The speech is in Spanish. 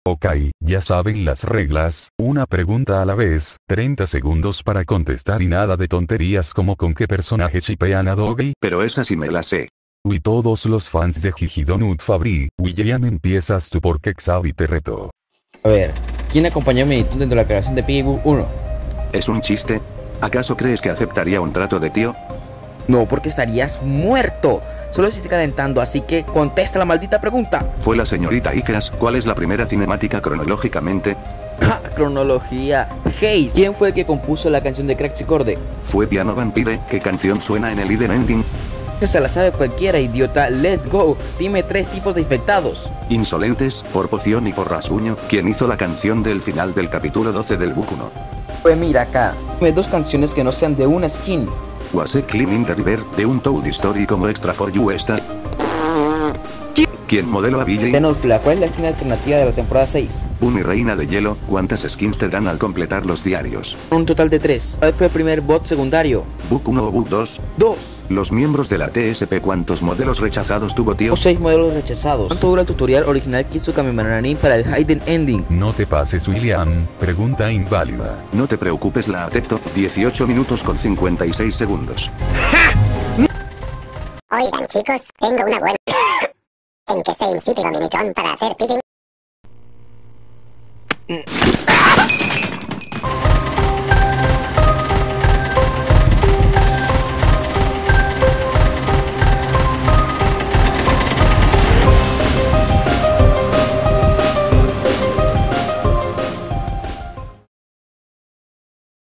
Ok, ya saben las reglas, una pregunta a la vez, 30 segundos para contestar y nada de tonterías como con qué personaje chipean a Doggy. Pero esa sí me la sé. Y todos los fans de Gigidonut Fabri, William empiezas tú porque Xavi te retó. A ver, ¿quién acompañó a Minitoon dentro de la creación de Piggy Boo 1? ¿Es un chiste? ¿Acaso crees que aceptaría un trato de tío? No, porque estarías muerto. Solo se está calentando, así que contesta la maldita pregunta. Fue la señorita Icras. ¿Cuál es la primera cinemática cronológicamente? ¡Ja! Cronología. Hayes, ¿quién fue el que compuso la canción de Craxicorde? Fue Piano Vampire. ¿Qué canción suena en el Hidden Ending? Se la sabe cualquiera, idiota. Let's go. Dime 3 tipos de infectados. Insolentes, por poción y por rasguño. ¿Quién hizo la canción del final del capítulo 12 del Book 1? Pues mira acá. Dime 2 canciones que no sean de una skin. Was a Clean in the River, de un Toad Story como extra for you esta. ¿Quién modeló a Billy? Tenolfla, ¿cuál es la skin alternativa de la temporada 6? Uni Reina de Hielo. ¿Cuántas skins te dan al completar los diarios? Un total de 3. ¿Cuál fue el primer bot secundario? Book 1 o Book 2. 2. Los miembros de la TSP. ¿Cuántos modelos rechazados tuvo tío? O 6 modelos rechazados. ¿Cuánto dura el tutorial original que hizo Kamimananin para el Hidden Ending? No te pases, William, pregunta inválida. No te preocupes, la acepto. 18 minutos con 56 segundos. Oigan chicos, tengo una buena... ¿En qué se insípido Minitoon para hacer picking?